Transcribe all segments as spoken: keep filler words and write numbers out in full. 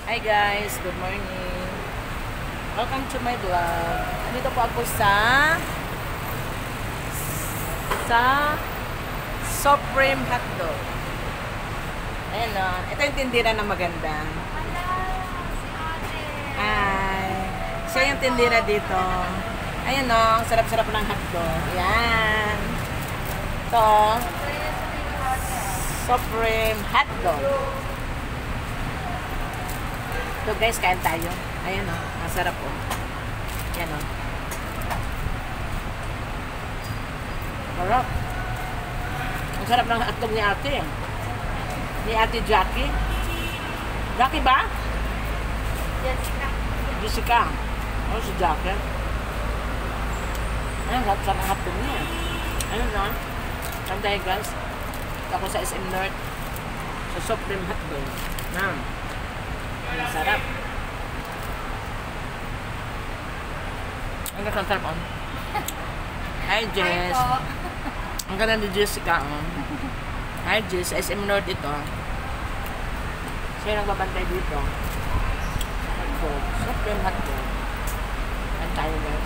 Hi guys, good morning. Welcome to my vlog. Dito po ako sa sa Supreme Hotdog. Ayan o. Ito yung tindira na maganda. Ay, siya yung tindira dito. Ayan o, ang sarap-sarap ng hotdog. Ayan. Ito, Supreme Hotdog. So guys, kain tayo. Ayan o, ang sarap o. Ayan o. Sarap. Ang sarap ng hotdog ni ate. Ni ate Jackie. Jackie ba? Jessica. Jessica. Oh, si Jackie. Ayan, sarap ng hotdog niya. Ayan o. Kain tayo guys. Ako sa S M North. Sa Supreme Hotdog. Ayan. Ang sarap. Ang ganda sarap on. Hi Jess. Ang ganda ni Jessica on. Hi Jess, S M North ito. Siya nagbabantay dito. Hotdog. Supreme Hotdog. Ang tayo guys.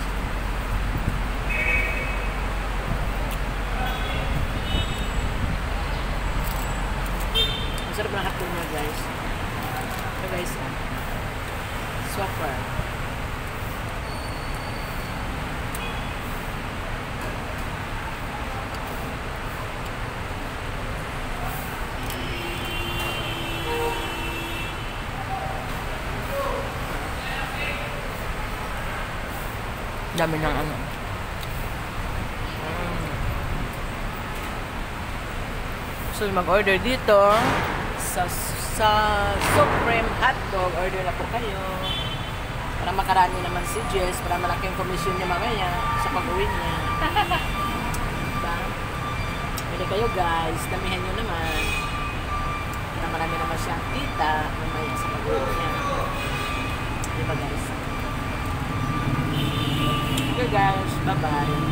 Ang sarap ng hotdog niya guys. So guys, swapper. Dami ng ano. Mm. So mag-order dito sa sa Supreme Hotdog, order na po kayo para makarami naman si Jess, para malaking komisyon niya mamaya sa pag-uwi niya. Diba? Pwede kayo guys, damihan nyo naman para marami naman siyang kita mamaya sa pag-uwi niya. Diba guys? Okay guys, bye bye.